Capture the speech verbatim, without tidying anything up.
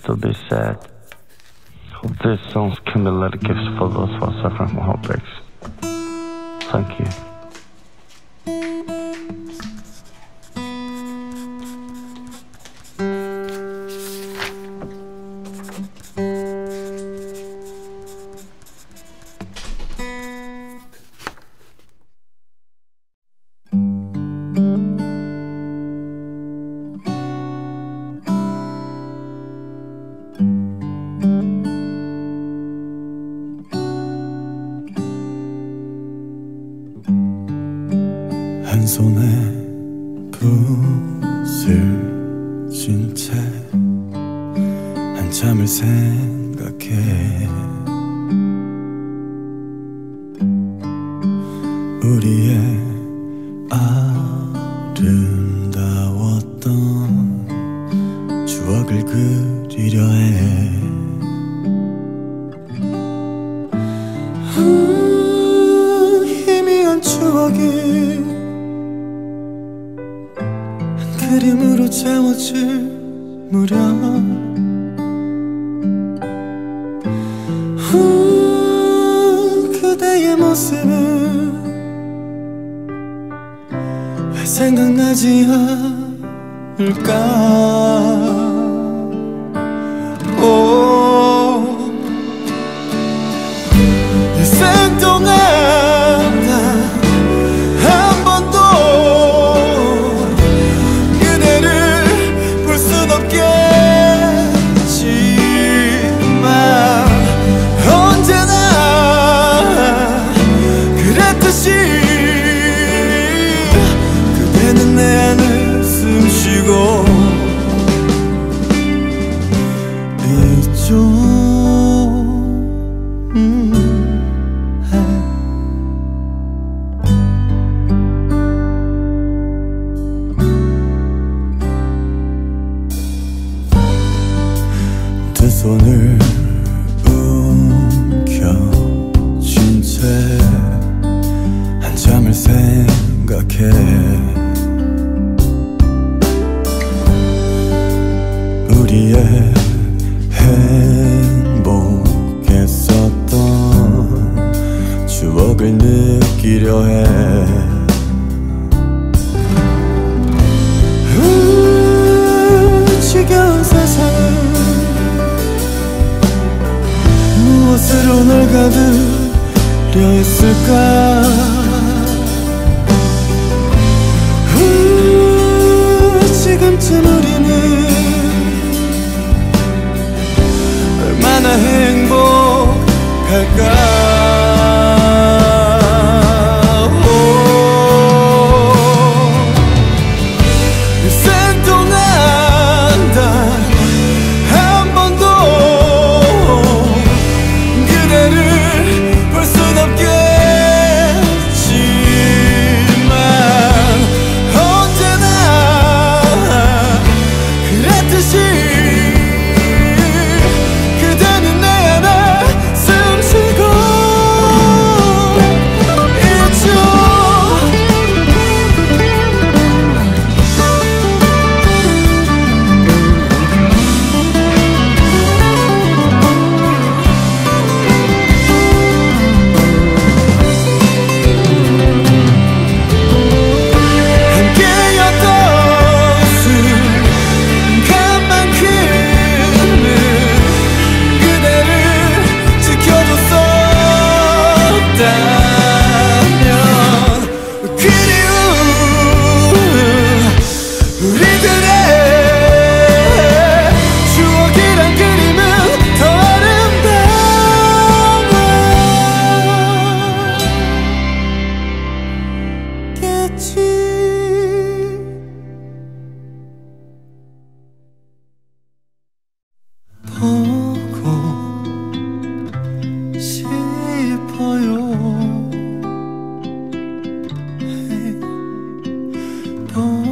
still be sad. Hope this song can be little gifts for those who are suffering from heartbreaks. Thank you. 한 손에 붓을 쥔 채 한참을 생각해 우리의 아름다웠던 추억을 그리려 해 음, 희미한 추억이 그림으로 채워질 무렵 후, 그대의 모습은 왜 생각나지 않을까 오, 일생 동안 그대는 내 안을 숨쉬고 있죠 음, 두 손을 움켜쥔 채 한참을 생각해 우리의 행복했었던 추억을 느끼려 해 우, 지겨운 세상은 무엇으로 널 가두려 했을까 지금쯤 우리는 얼마나 행복할까 일생 동안 단 한 번도 그대를 볼 순 없겠지만 언제나 그랬듯이 그대는 내 안에 숨쉬고 있죠 함께였던 순간만큼은 그대를 지켜줬었다면 그리운 우리들의 추억이란 그림은 더 아름다웠겠지 보고 싶어요 해, 보고